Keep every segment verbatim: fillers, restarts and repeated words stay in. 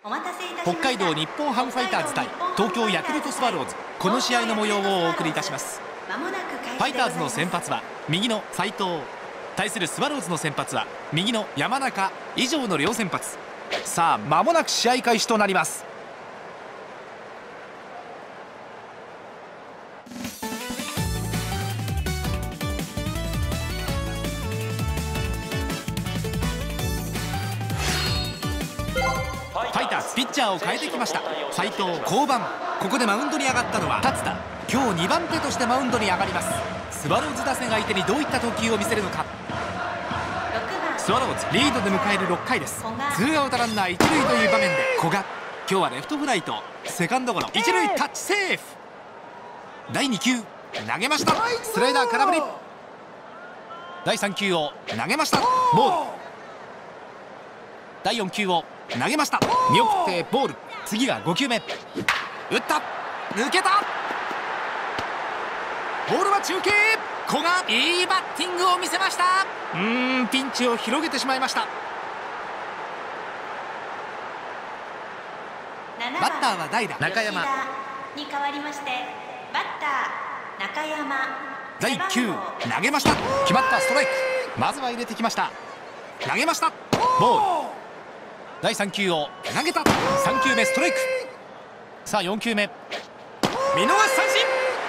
北海道日本ハムファイターズ対東京ヤクルトスワローズ、この試合の模様をお送りいたします。ファイターズの先発は右の斉藤、対するスワローズの先発は右の山中、以上の両先発。さあ間もなく試合開始となります。ファイターズピッチャーを変えてきました。斉藤降板、ここでマウンドに上がったのは達田。今日にばん手としてマウンドに上がります。スワローズ打線相手にどういった投球を見せるのか。スワローズリードで迎えるろっかいです。ツーアウトランナー一塁という場面で古賀、今日はレフトフライとセカンドゴロ、一塁タッチセーフ。だいに球投げました。スライダー空振り。だいさん球を投げました。ボール。だいよん球を投げました。見送ってボール。次がご球目、打った、抜けた。ボールは中継。古賀、いいバッティングを見せました。うーんピンチを広げてしまいました。バッターは代打中山に変わりまして、バッター中山。 だいいっ球投げました。決まった、ストライク。まずは入れてきました。投げました、ボール。だいさん球を投げた。さん球目ストライク。さあよん球目、見逃し三振。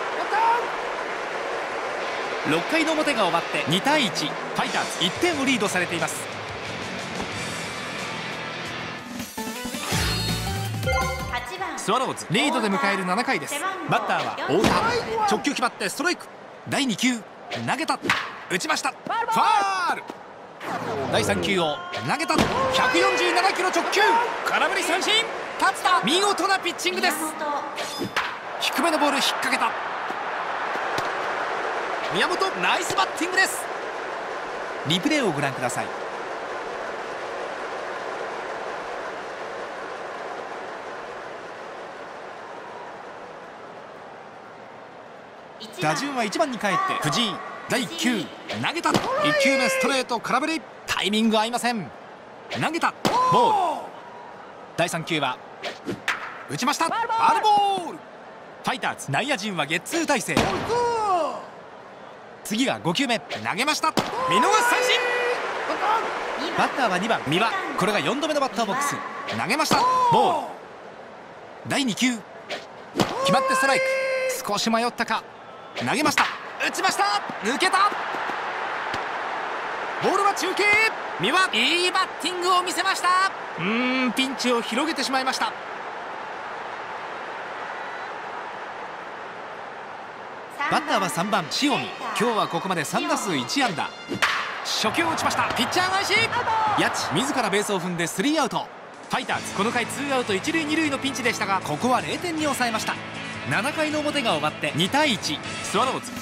ろっかいの表が終わってにたいいち、ファイターズいってんをリードされています。スワローズリードで迎えるななかいです。バッターは太田、直球決まってストライク。だいに球投げた、打ちました、ファール。だいさん球を投げた、ひゃくよんじゅうななキロ直球、空振り三振。達田、見事なピッチングです。低めのボール引っ掛けた。宮本、ナイスバッティングです。リプレイをご覧ください。打順はいちばんに帰って藤井。だいいっ球投げた。いっ球目ストレート空振り。タイミング合いません。投げた、ボール。だいさん球は打ちました、ファウルボール。ファイターズ内野陣はゲッツー体制。次がご球目投げました、見逃し三振。バッターはにばん三輪、これがよんどめのバッターボックス。投げました、ボール。だいに球決まってストライク。少し迷ったか、投げました、打ちました、抜けた。ボールは中継。三輪、いいバッティングを見せました。うーんピンチを広げてしまいました。バッターはさんばん塩見、今日はここまでさん打数いち安打。初球を打ちました、ピッチャー返し。谷地自らベースを踏んでスリーアウト。ファイターズこの回ツーアウト一塁二塁のピンチでしたが、ここはれいてんに抑えました。ななかいの表が終わってにたいいち、スワローズ。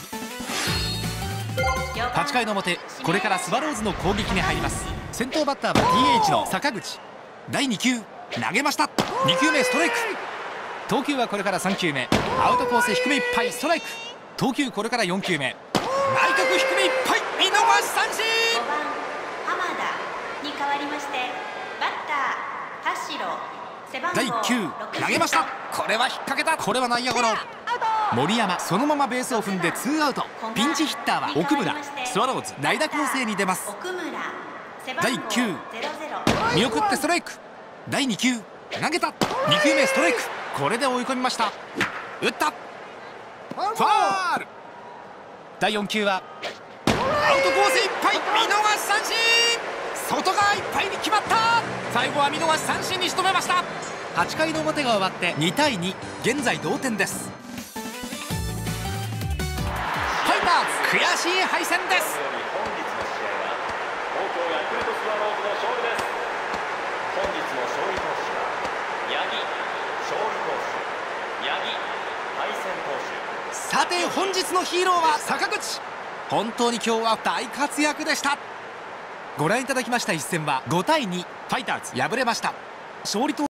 はちかいの表、これからスワローズの攻撃に入ります。先頭バッターは ディーエイチ の坂口。だいに球投げました、に球目ストライク。投球はこれからさん球目、アウトコース低めいっぱいストライク。投球これからよん球目、内角低めいっぱい、見逃し三振。 ごばん浜田に変わりまして、バッター田代。 だいいっ球投げました、これは引っ掛けた。これは内野ゴロ。森山そのままベースを踏んでツーアウト。ピンチヒッターは奥村。スワローズ代打攻勢に出ます。だいいっ球見送ってストライク。だいに球投げた、に球目ストライク。これで追い込みました、打った、ファール。だいよん球はアウトコースいっぱい、見逃し三振。外側いっぱいに決まった。最後は見逃し三振に仕留めました。はちかいの表が終わってにたいに、現在同点です。ファイターズ悔しい敗戦です。 本日の試合は東京ヤクルトスワローズの勝利です。本日の勝利投手は八木勝利投手、八木敗戦投手。 さて本日のヒーローは坂口。本当に今日は大活躍でした。ご覧いただきました一戦はごたいに、ファイターズ敗れました。勝利投